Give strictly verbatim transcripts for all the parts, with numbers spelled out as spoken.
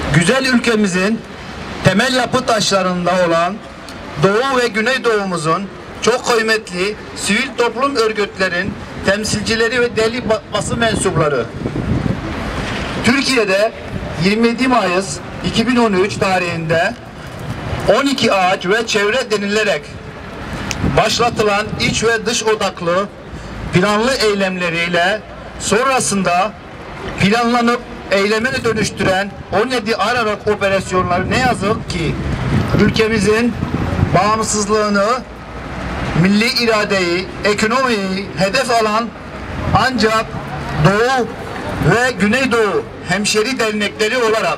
Güzel ülkemizin temel yapı taşlarında olan Doğu ve Güneydoğumuzun çok kıymetli sivil toplum örgütlerin temsilcileri ve deli basın mensupları. Türkiye'de yirmi yedi Mayıs iki bin on üç tarihinde on iki ağaç ve çevre denilerek başlatılan iç ve dış odaklı planlı eylemleriyle sonrasında planlanıp eyleme dönüştüren on yedi Aralık operasyonları ne yazık ki ülkemizin bağımsızlığını, milli iradeyi, ekonomiyi hedef alan ancak Doğu ve Güneydoğu hemşeri dernekleri olarak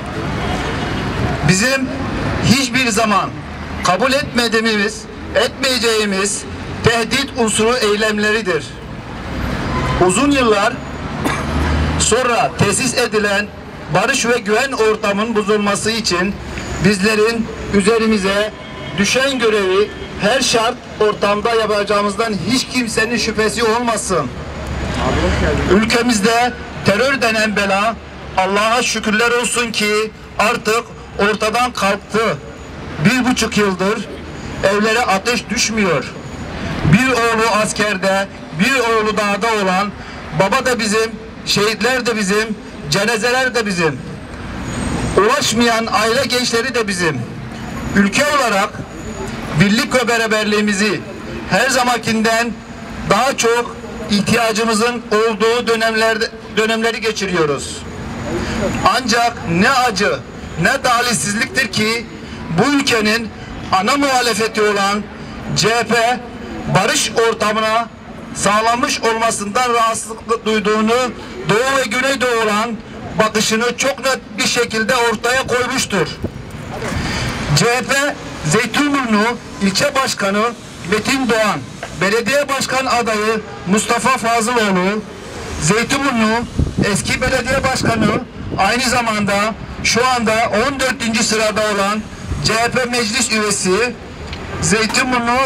bizim hiçbir zaman kabul etmediğimiz, etmeyeceğimiz tehdit unsuru eylemleridir. Uzun yıllar sonra tesis edilen barış ve güven ortamının bozulması için bizlerin üzerimize düşen görevi her şart ortamda yapacağımızdan hiç kimsenin şüphesi olmasın. Ülkemizde terör denen bela Allah'a şükürler olsun ki artık ortadan kalktı. Bir buçuk yıldır evlere ateş düşmüyor. Bir oğlu askerde, bir oğlu dağda olan, baba da bizim, şehitler de bizim, cenazeler de bizim. Ulaşmayan aile gençleri de bizim. Ülke olarak birlik ve beraberliğimizi her zamankinden daha çok ihtiyacımızın olduğu dönemlerde dönemleri geçiriyoruz. Ancak ne acı, ne talihsizliktir ki bu ülkenin ana muhalefeti olan C H P barış ortamına sağlanmış olmasından rahatsızlık duyduğunu, Doğu ve Güneydoğu olan bakışını çok net bir şekilde ortaya koymuştur. C H P Zeytinburnu İlçe Başkanı Metin Doğan, Belediye Başkan adayı Mustafa Fazıloğlu, Zeytinburnu eski belediye başkanı, aynı zamanda şu anda on dördüncü sırada olan C H P meclis üyesi Zeytinburnu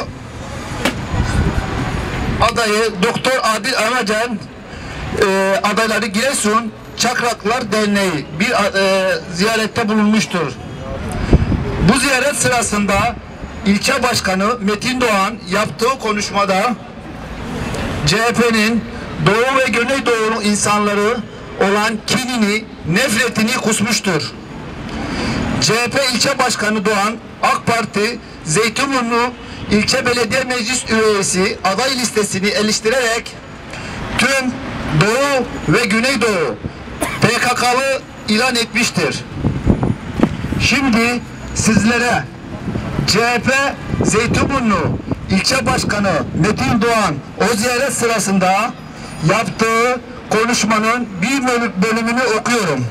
adayı Doktor Adil Anacan, e, adayları Giresun Çakraklar Derneği bir e, ziyarette bulunmuştur. Bu ziyaret sırasında ilçe başkanı Metin Doğan yaptığı konuşmada C H P'nin Doğu ve Güneydoğu insanları olan kinini, nefretini kusmuştur. C H P ilçe başkanı Doğan, AK Parti Zeytinburnu İlçe Belediye Meclis Üyesi aday listesini eleştirerek tüm Doğu ve Güneydoğu P K K'lı ilan etmiştir. Şimdi sizlere C H P Zeytinburnu İlçe Başkanı Metin Doğan o ziyaret sırasında yaptığı konuşmanın bir bölümünü okuyorum.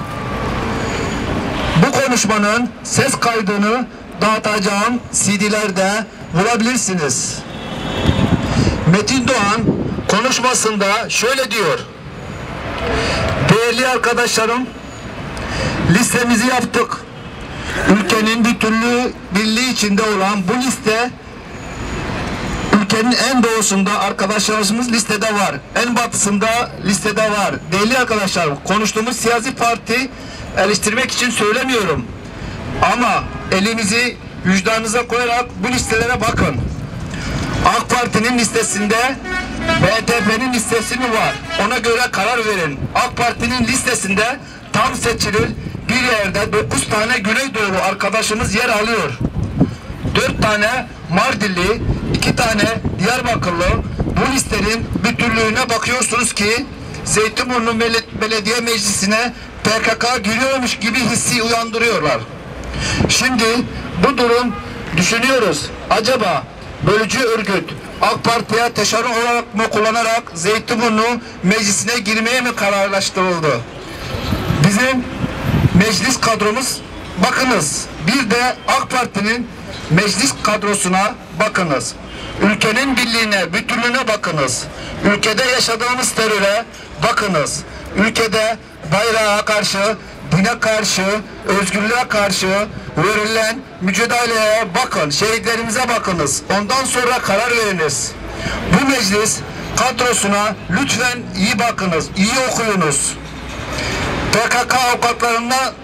Bu konuşmanın ses kaydını dağıtacağım C D'lerde bulabilirsiniz. Metin Doğan konuşmasında şöyle diyor: değerli arkadaşlarım, listemizi yaptık. Ülkenin bütünlüğü, birliği içinde olan bu liste, ülkenin en doğusunda arkadaşlarımız listede var, en batısında listede var. Değerli arkadaşlarım, konuştuğumuz siyasi parti eleştirmek için söylemiyorum. Ama elinizi vicdanınıza koyarak bu listelere bakın. AK Parti'nin listesinde B T P'nin listesi mi var? Ona göre karar verin. AK Parti'nin listesinde tam seçilir bir yerde dokuz tane Güneydoğu arkadaşımız yer alıyor. dört tane Mardinli, iki tane Diyarbakırlı. Bu listenin bütünlüğüne bakıyorsunuz ki Zeytinburnu Belediye Meclisi'ne P K K giriyormuş gibi hissi uyandırıyorlar. Şimdi bu durum düşünüyoruz. Acaba bölücü örgüt AK Parti'ye teşekkür olarak mı kullanarak Zeytinburnu Meclisi'ne girmeye mi kararlaştırıldı? Bizim meclis kadromuz, bakınız. Bir de AK Parti'nin meclis kadrosuna bakınız. Ülkenin birliğine, bütünlüğüne bakınız. Ülkede yaşadığımız teröre bakınız. Ülkede bayrağa karşı, dine karşı, özgürlüğe karşı verilen mücadeleye bakın. Şehitlerimize bakınız. Ondan sonra karar veriniz. Bu meclis kadrosuna lütfen iyi bakınız, iyi okuyunuz. P K K avukatlarına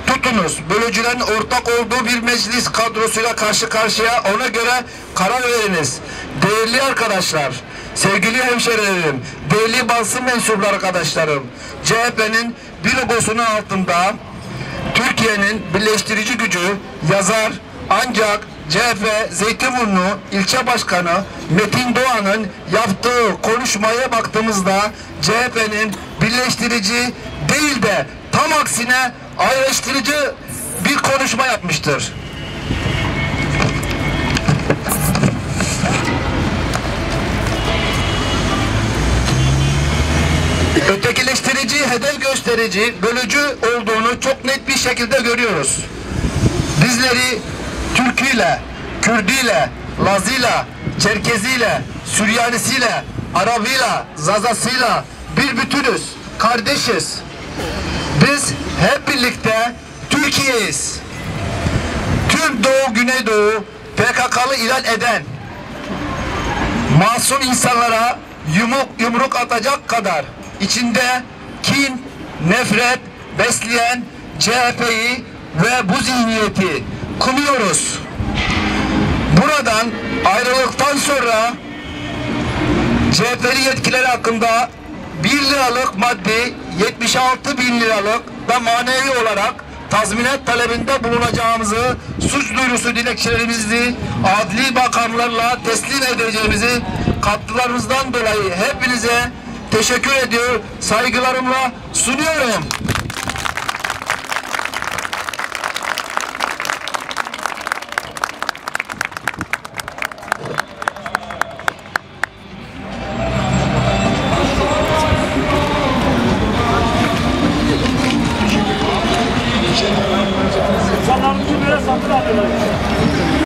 tutunuz. Bölücülerin ortak olduğu bir meclis kadrosuyla karşı karşıya, ona göre karar veriniz. Değerli arkadaşlar, sevgili hemşehrilerim, değerli basın mensupları arkadaşlarım, C H P'nin bir logosunun altında Türkiye'nin birleştirici gücü yazar, ancak C H P Zeytinburnu İlçe Başkanı Metin Doğan'ın yaptığı konuşmaya baktığımızda C H P'nin birleştirici değil de tam aksine ayrıştırıcı bir konuşma yapmıştır. Ötekileştirici, hedef gösterici, bölücü olduğunu çok net bir şekilde görüyoruz. Bizleri Türküyle, Kürdüyle, Lazıyla, Çerkeziyle, Süryanisiyle, Arabıyla, Zazasıyla bir bütünüz, kardeşiz. Biz hep birlikte Türkiye'yiz. Tüm Doğu, Güneydoğu P K K'lı ilan eden masum insanlara yumruk, yumruk atacak kadar içinde kin, nefret besleyen C H P'yi ve bu zihniyeti kınıyoruz. Buradan ayrılıktan sonra C H P'li yetkililer hakkında bir liralık maddi yetmiş altı bin liralık da manevi olarak tazminat talebinde bulunacağımızı, suç duyurusu dilekçelerimizi adli bakanlarla teslim edeceğimizi katkılarınızdan dolayı hepinize teşekkür ediyor, saygılarımla sunuyorum. İnsanların tümüne satın alıyorlar.